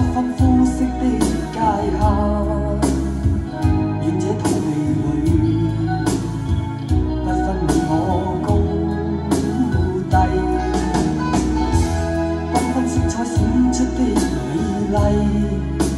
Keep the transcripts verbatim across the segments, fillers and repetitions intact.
分膚色的界限，願這土地裏不分你我高低，繽紛色彩閃出的美麗。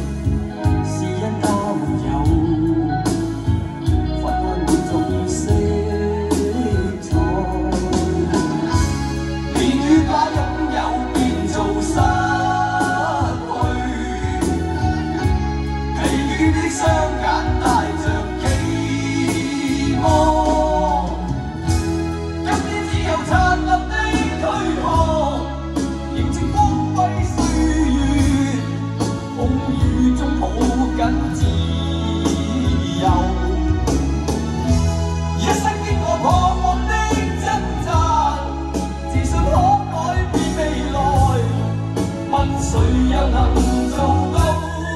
雙眼帶着期望，今天只有殘留的軀殼，迎接光輝歲月，風雨中抱緊自由。一生經過彷徨的掙扎，自信可改變未來，問誰又能做到？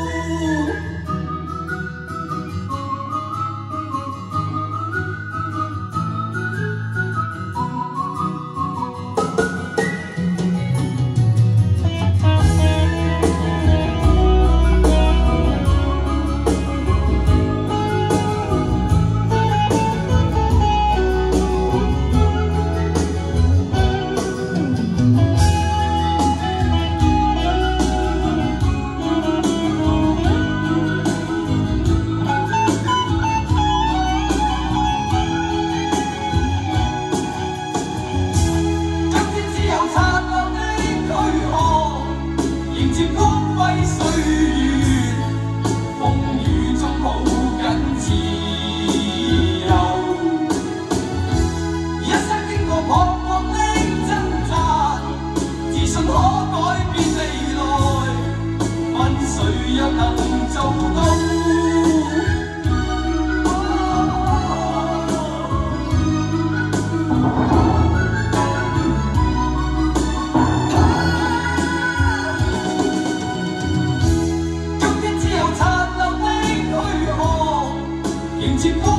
迎接光輝歲月，風雨中抱緊自由。一生經過彷徨的掙扎，自信可改變未來，問誰又能做到？ 迎接。